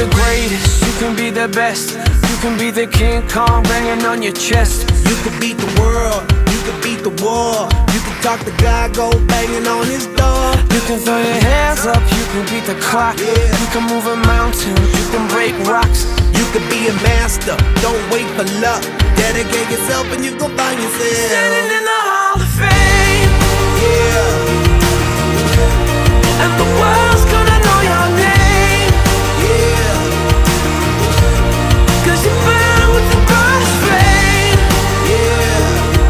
the greatest, you can be the best. You can be the King Kong banging on your chest. You can beat the world, you can beat the war. You can talk to God, go banging on his door. You can throw your hands up, you can beat the clock. You can move a mountain, you can break rocks. You can be a master, don't wait for luck. Dedicate yourself and you gon' find yourself standing in the Hall of Fame. Yeah. And the world's gonna know your name. Yeah. 'Cause you burn with the brightest flame. Yeah.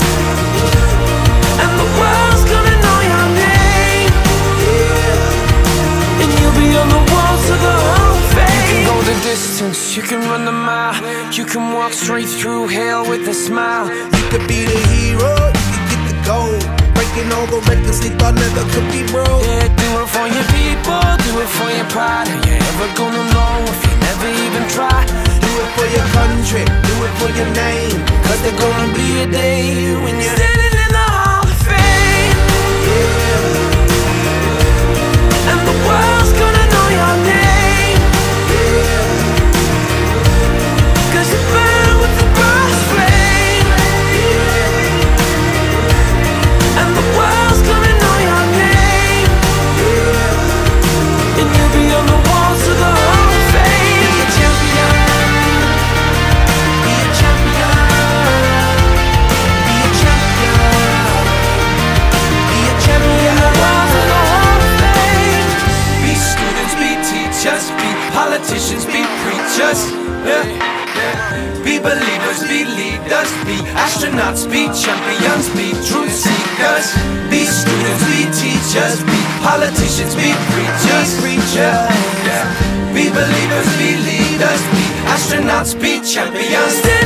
And the world's gonna know your name. Yeah. And you'll be on the walls of the Hall of Fame. You can go the distance, you can run the mile. You can walk straight through hell with a smile. You could be the hero, you can get the gold. Breaking all the records they thought never could be broke. Yeah, do it for your people, do it for your pride. Are you ever gonna know if you never even try? Do it for your country, do it for your name. 'Cause there's gonna be a day when you're standing in the Hall of Fame. Yeah. And the world's gonna know your name. Yeah. 'Cause you burn with the brightest flame. Yeah. And the world's gonna know your name. Yeah. And you'll be on the walls of the Hall of Fame. Be a champion. Be a champion. Be a champion. Be a champion. Walls of the Hall of Fame. Be students, be teachers, be politicians, be preachers. Yeah. Be believers, be leaders, be astronauts, be champions, be truth seekers. Be students, be teachers, be politicians, be preachers. Yeah. Be believers, be leaders, be astronauts, be champions.